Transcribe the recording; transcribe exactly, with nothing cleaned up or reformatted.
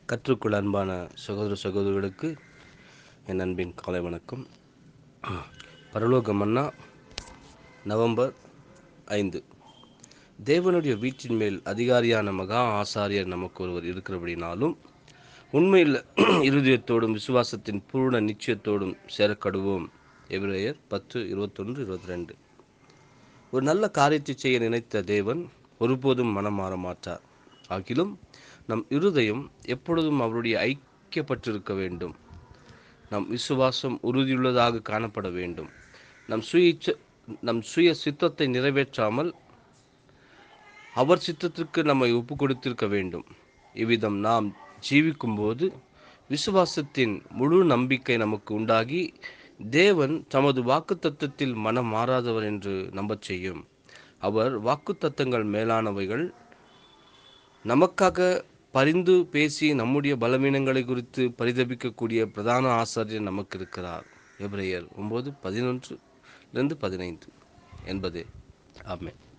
கற்றுக்குள் அன்பான சகோதர சகோதரிகளுக்கு என் அன்பின் காலை வணக்கம். பரலோக மன்னா, நவம்பர் ஐந்து. தேவனுடைய வீட்டின் மேல் அதிகாரியான மகா ஆசாரியர் நமக்கு ஒருவர் இருக்கிறபடினாலும் உண்மையில் இருதயத்தோடும் விசுவாசத்தின் பூர்ண நிச்சயத்தோடும் சேரக்கடுவோம். எபிரேயர் பத்து இருபத்தொன்று இருபத்தி ரெண்டு. ஒரு நல்ல காரியத்தை செய்ய நினைத்த தேவன் ஒருபோதும் மனம் மாற மாட்டார். ஆகிலும் நம் இருதயம் எப்பொழுதும் அவருடைய ஐக்கியப்பட்டிருக்க வேண்டும். நம் விசுவாசம் உறுதியுள்ளதாக காணப்பட வேண்டும். நம் சுய நம் சுய சித்தத்தை நிறைவேற்றாமல் அவர் சித்தத்திற்கு நம்மை ஒப்பு கொடுத்திருக்க வேண்டும். இவ்விதம் நாம் ஜீவிக்கும்போது விசுவாசத்தின் முழு நம்பிக்கை நமக்கு உண்டாகி தேவன் தமது வாக்குத்தத்தத்தில் மனம் மாறாதவர் என்று நம்பச் செய்யும். அவர் வாக்குத்தத்தங்கள் மேலானவைகள். நமக்காக பரிந்து பேசி நம்முடைய பலவீனங்களை குறித்து பரிதபிக்கக்கூடிய பிரதான ஆசாரியர் நமக்கு இருக்கிறார். எபிரேயர் ஒன்பது பதினொன்று இருந்து பதினைந்து என்பதே. ஆமென்.